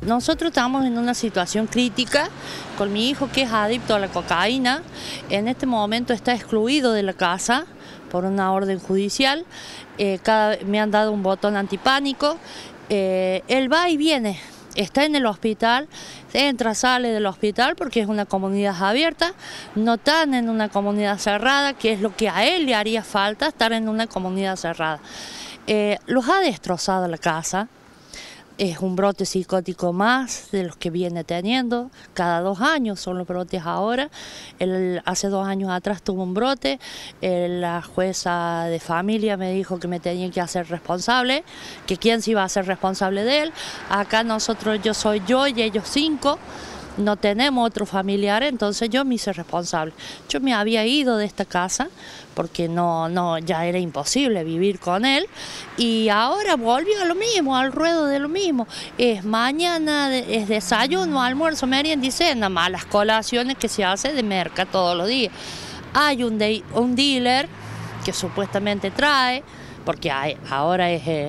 Nosotros estamos en una situación crítica con mi hijo, que es adicto a la cocaína. En este momento está excluido de la casa por una orden judicial. Me han dado un botón antipánico. Él va y viene, está en el hospital, entra, sale del hospital porque es una comunidad abierta, no están en una comunidad cerrada, que es lo que a él le haría falta, estar en una comunidad cerrada. Los ha destrozado la casa. Es un brote psicótico más de los que viene teniendo. Cada 2 años son los brotes ahora. Hace 2 años atrás tuvo un brote. La jueza de familia me dijo que me tenía que hacer responsable, que quién se iba a hacer responsable de él. Acá nosotros, soy yo y ellos 5. No tenemos otro familiar, entonces yo me hice responsable. Yo me había ido de esta casa porque ya era imposible vivir con él, y ahora volvió a lo mismo, al ruedo de lo mismo. Es mañana, es desayuno, almuerzo, merienda y cena, más las colaciones que se hace de merca todos los días. Hay un dealer que supuestamente trae, porque ahora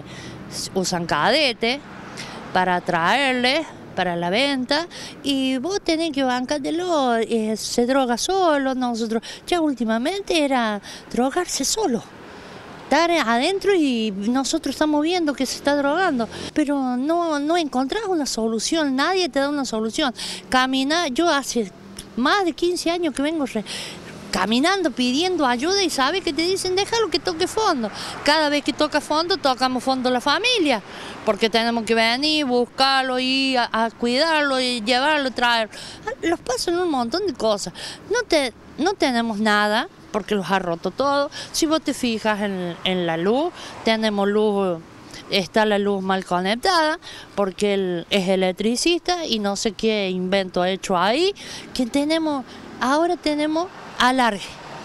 usan cadete para traerle para la venta, y vos tenés que bancártelo. Se droga solo. Nosotros ya últimamente era drogarse solo, estar adentro, y nosotros estamos viendo que se está drogando, pero no encontrás una solución, nadie te da una solución. Yo hace más de 15 años que vengo caminando pidiendo ayuda, y sabes que te dicen déjalo que toque fondo. Cada vez que toca fondo, tocamos fondo la familia, porque tenemos que venir, buscarlo, ir a cuidarlo, y llevarlo, traerlo. Los pasan un montón de cosas. No tenemos nada, porque los ha roto todo. Si vos te fijas en la luz, tenemos luz. Está la luz mal conectada porque él es electricista y no sé qué invento ha hecho ahí, que ahora tenemos alargue.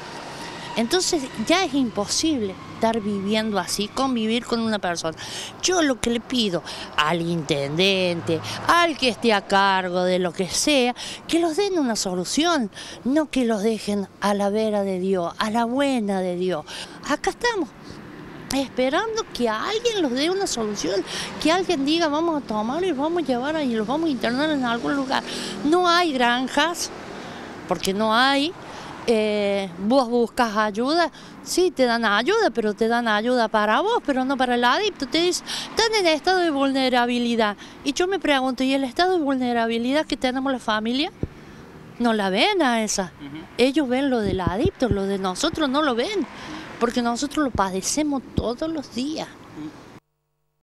Entonces ya es imposible estar viviendo así, convivir con una persona. Yo lo que le pido al intendente, al que esté a cargo de lo que sea, que los den una solución, no que los dejen a la vera de Dios, a la buena de Dios. Acá estamos esperando que alguien los dé una solución, que alguien diga vamos a tomarlo y los vamos a llevar y los vamos a internar en algún lugar. No hay granjas, porque no hay. Vos buscas ayuda, sí te dan ayuda, pero te dan ayuda para vos, pero no para el adicto. Te dicen, están en estado de vulnerabilidad. Y yo me pregunto, ¿y el estado de vulnerabilidad que tenemos la familia? No la ven a esa. Ellos ven lo del adicto, lo de nosotros no lo ven, porque nosotros lo padecemos todos los días.